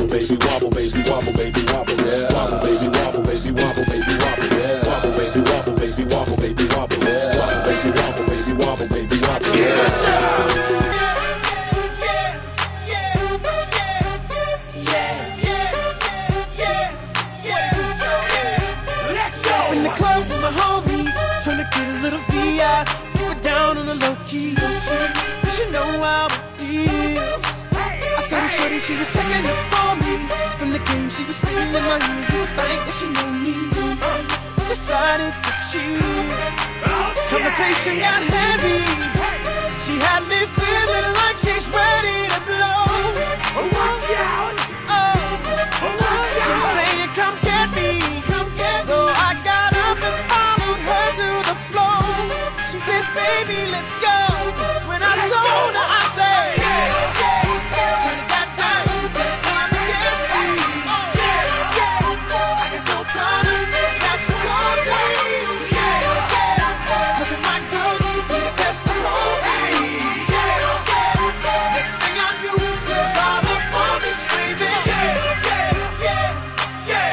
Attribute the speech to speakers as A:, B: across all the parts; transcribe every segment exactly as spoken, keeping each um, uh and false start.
A: baby, wobble, baby, wobble, baby, wobble, yeah. Wobble, baby, wobble, baby, wobble, baby, wobble, yeah. Wobble, baby, wobble, baby, wobble, baby, wobble, yeah. Wobble, baby, wobble, baby, wobble, baby, wobble, yeah.
B: In the club with my homies, tryna get a little V I, keep it down on the low key. You should know how it feels. I saw the shorty, she was checking up for me. From the game, she was sitting in my ear. You would think that she knew me. Decided to cheat. Conversation got heavy. She had me feeling like she's ready to blow. Watch out! Oh, she's saying, "Come get me, come get me." So I got up and followed her to the floor. She said, "Baby, let's go." When I told her, I said, "Yeah, yeah, yeah." When it got down, she said, "Come get me." Yeah, yeah. I get so proud of me that she told me. Yeah, yeah. Look at my girl, she be the best of all me. Yeah, yeah. Next thing I knew, she was all up on me screaming. Yeah, yeah, yeah, yeah,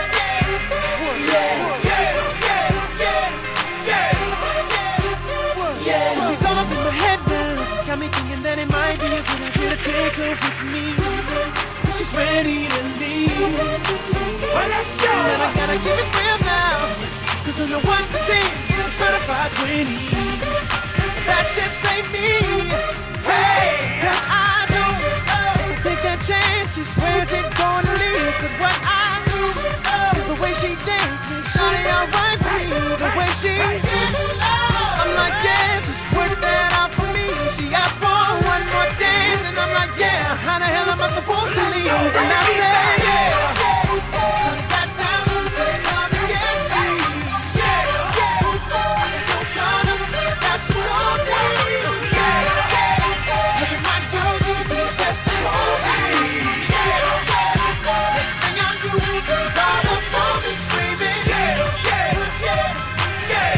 B: yeah, yeah. She's all up in my head now, got me thinking that it might be a good idea to take her with me. She's ready to leave. Well, let's go. And I gotta give it real now, cause on the one to ten, she's a certified twenty. That just ain't me. Hey, cause I know, oh, take that chance, she swears it's gonna leave. But what I do, oh, is the way she dance, me shawty alright with me. The way she did, oh, I'm like, yeah, just work that out for me. She asked for one more dance, and I'm like, yeah, how the hell am I supposed to leave? And I said, yeah, turn it back down, say, come and get me. Yeah, yeah, I get so proud of me that she told me. Yeah, yeah, look at my girl, she be the best of all me. Yeah, yeah, next thing I knew, she was all up on me screaming. Yeah, yeah, yeah, yeah,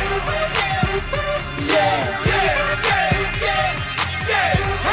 B: yeah, yeah, yeah, yeah, yeah.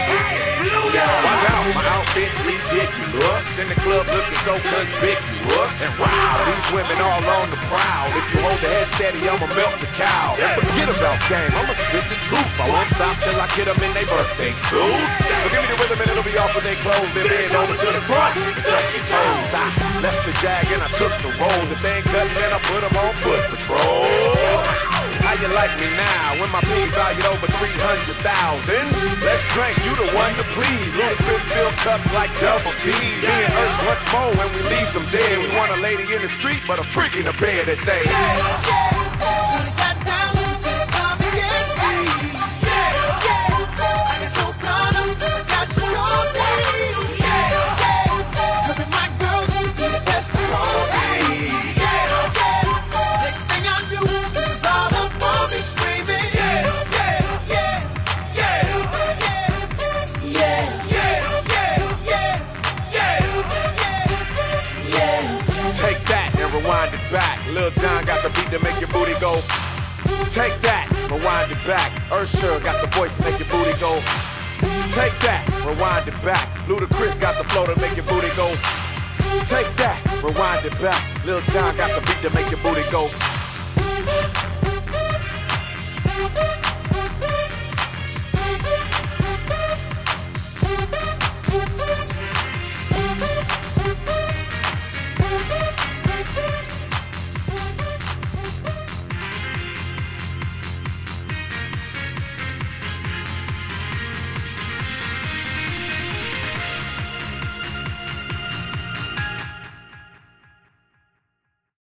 C: Watch out, my outfit's ridiculous. In the club looking so conspicuous. And wow, these women all on the prowl. If you hold the head steady, I'ma melt the cow. And forget about game, I'ma spit the truth. I won't stop till I get them in their birthday suits. So give me the rhythm and it'll be off of their clothes. Then bend over to the front and touch your toes. I left the jag and I took the rolls. If they ain't cutting, then I put them on foot patrol. How you like me now when my P's valued over three hundred thousand? Let's drink, you the one to please. Ludacris fill cups like double D. Me and Usher once more when we leave them dead. We want a lady in the street, but a freak in the bed that say,
B: Yeah, yeah, turn it back down, say, come and get me. Yeah, yeah, I get so proud of me that she told me. Yeah, yeah, look at my girl, she be the best of all me. Yeah, yeah, next thing I knew, she was all up on me screaming. Yeah, yeah, yeah, yeah, yeah, yeah, yeah, yeah, yeah, yeah.
C: take that and rewind it back. Lil Jon got the beat to make your booty go. Take that, rewind it back. Usher got the voice to make your booty go. Take that, rewind it back. Ludacris got the flow to make your booty go. Take that, rewind it back. Lil Jon got the beat to make your booty go.